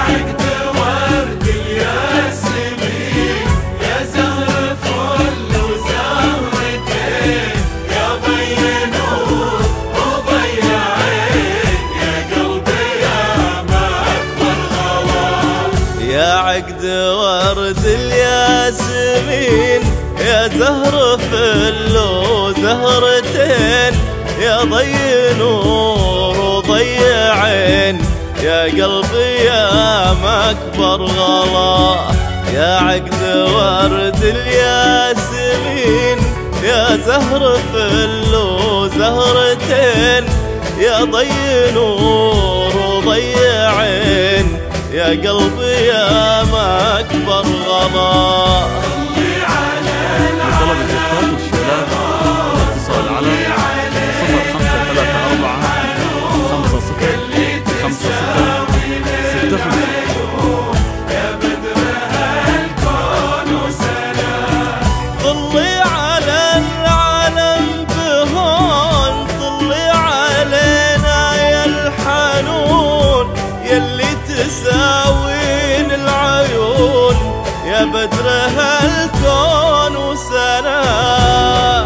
عقد ورد الياسمين، يا زهر فل وزهرتين، يا ضي نور وضي عين، يا قلبي يا ما أكبر غلا. يا عقد ورد الياسمين، يا زهر فل وزهرتين، يا ضي نور وضي عين، يا قلبي يا مكبر غلا. يا عقد ورد الياسمين، يا زهر فل وزهرتين، يا ضي نور وضي عين، يا قلبي يا مكبر غلا. طلب الزفات والشباب الاتصال على 0534 يا بدرها الكون وسلام. طلي على العالم بهون، طلي علينا يا الحنون، يلي تساوين العيون، يا بدرها الكون وسلام.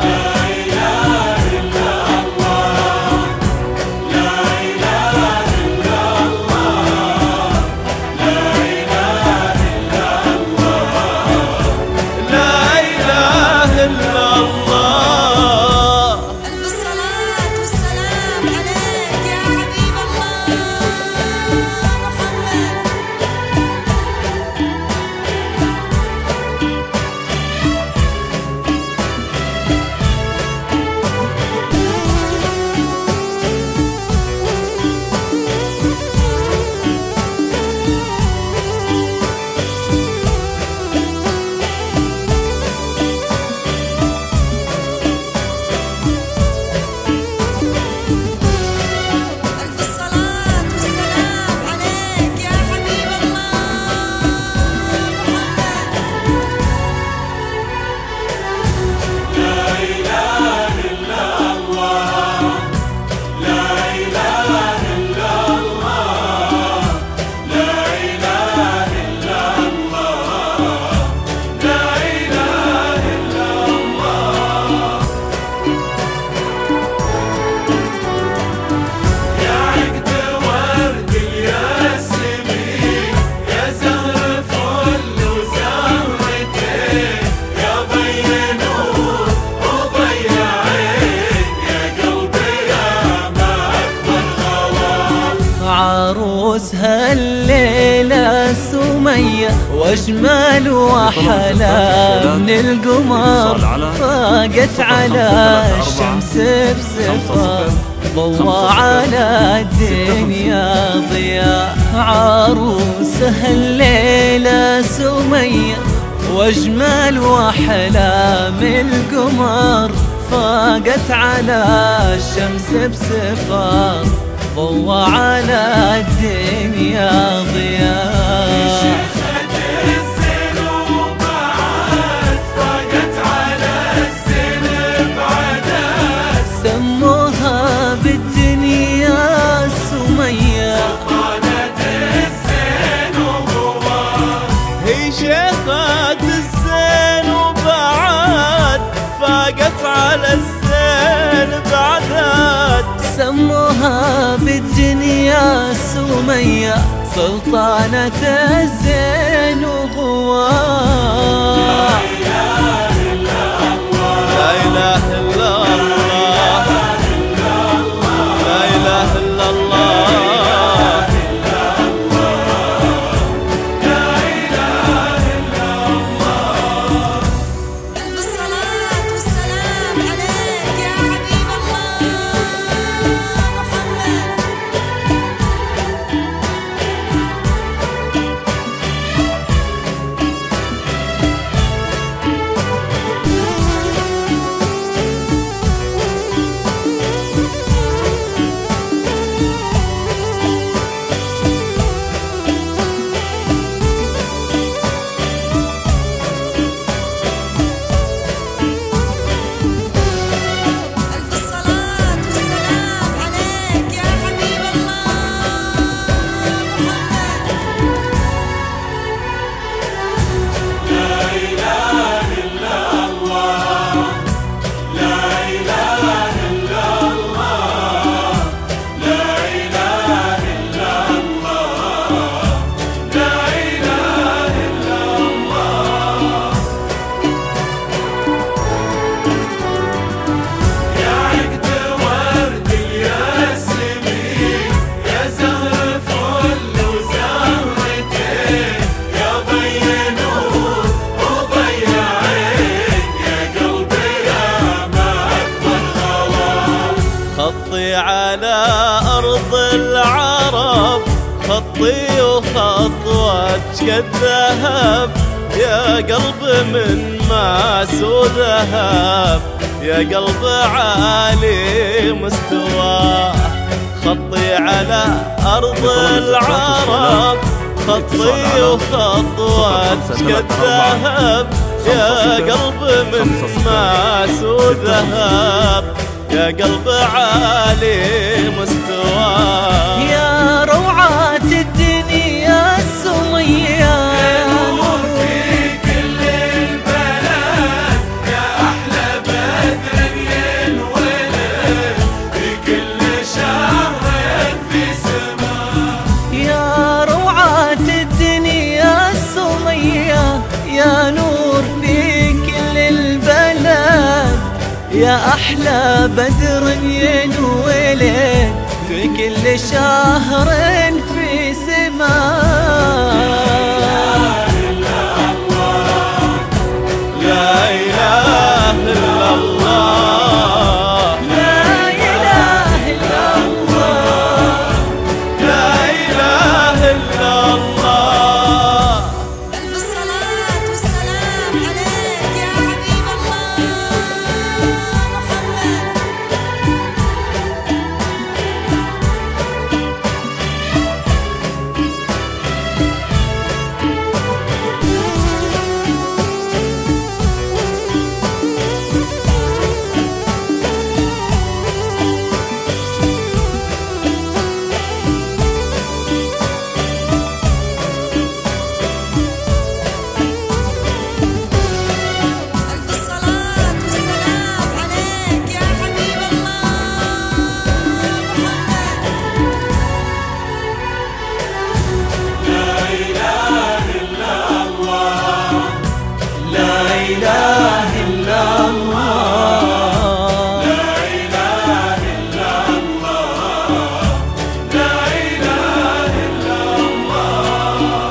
عروسها الليلة سمية، واجمل واحلى من القمر، فاقت على الشمس بسفر، ضوى على الدنيا ضياء. عروسها الليلة سمية، واجمل واحلى من القمر، فاقت على الشمس بسفر، ضوى على الدنيا ضياء. شيخة الزين وبعد، فاقت على الزين بعدد، سموها بالدنيا سمية، سلطانة الزين وقوات. هي شيخة الزين وبعد، فاقت على الزين بعدد، سموها بالدنيا سمية، سلطانة الزين وغوار. لا إله إلا الله، لا إله إلا الله. ألف الصلاة والسلام عليك يا حبيب الله محمد. خطي وخطوتك الذهب، يا قلب من ماس وذهب، يا قلب عالي مستوى. خطي على أرض العرب، خطي وخطوتك الذهب، يا قلب من ماس وذهب، يا قلب عالي مستوى. يا روعة الدنيا السمية، يا نور في كل البلد، يا أحلى بدر ينولد في كل شهر في سماء. لا إله إلا الله، لا إله إلا الله، لا إله إلا الله. ألف الصلاة والسلام عليك يا حبيب الله محمد. ألف الصلاة والسلام عليك يا حبيب الله محمد. لا إله إلا الله، لا إله إلا الله، لا إله إلا الله، لا إله إلا الله.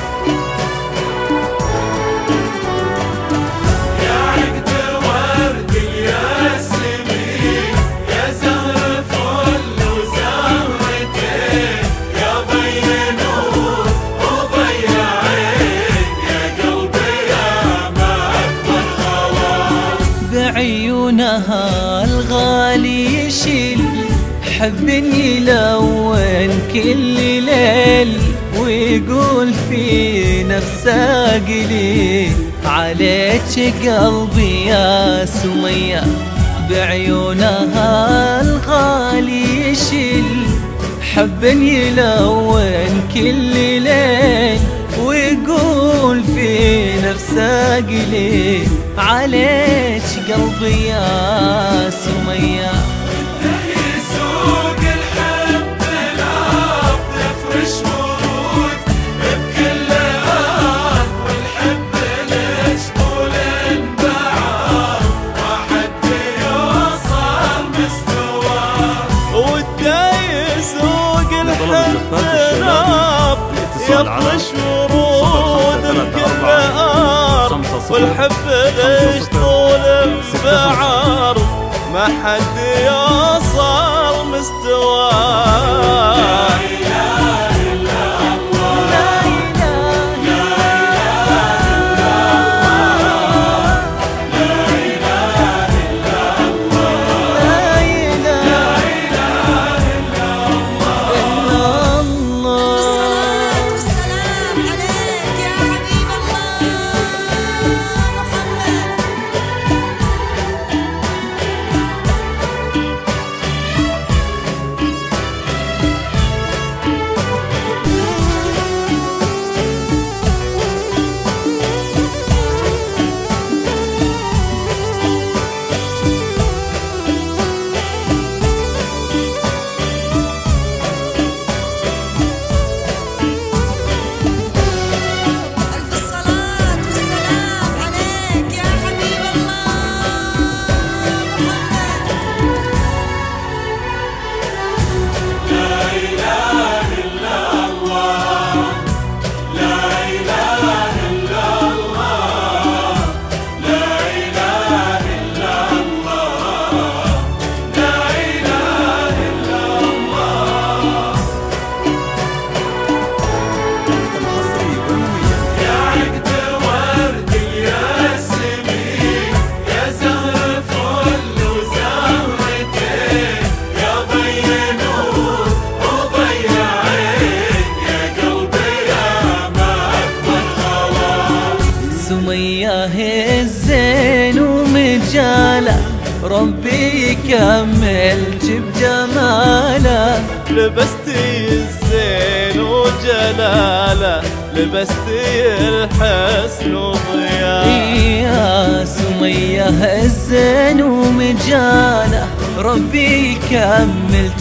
يا عقد ورد الياسمين، يا زهر فل وزهرتين، يا ضي نور وضي عين، يا قلبي يا ما أكبر غوار. بعيونها الغالي يشيل حب يلون كل ليل، ويقول في نفسه قليل عليك قلبي يا سمية. بعيونها الغالي يشيل حب يلون كل ليل، ويقول في نفسه قليل عليك قلبي يا سمية. يسوق الحب الأرض، يفرش ورود بكل أرض، والحب ليش طول البعاد ما حد يوصل مستواه. وده يسوق الحب ناب، يفرش ورود بكل أرض، والحب ليش طول بعرض ما حد يوصل مستواه. لا الصلاة والسلام عليك يا حبيب الله محمد. سمية الزين ومجاله ربي يكملك بجماله. لبستي الزين وجلاله لبستي الحسن وضياء. يا سمية الزين ومجاله ربي يكملك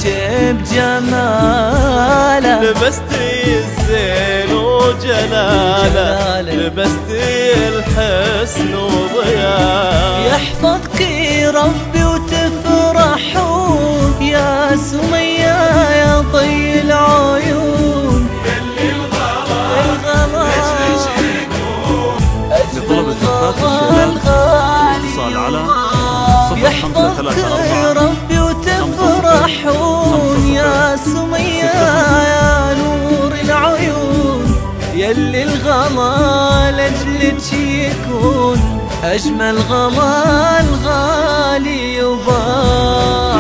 بجماله. لبستي الزين وجلاله لبستي الحسن وضياء. يحفظك ربي وتفرحون يا سمية يا ضي العيون. لطلب الزفات والشيلات اتصال على 0534 ربي وتفرحون يا سمية يا نور العيون. يلي الغلا لأجلك يكون أجمل غلا الغالي يبان.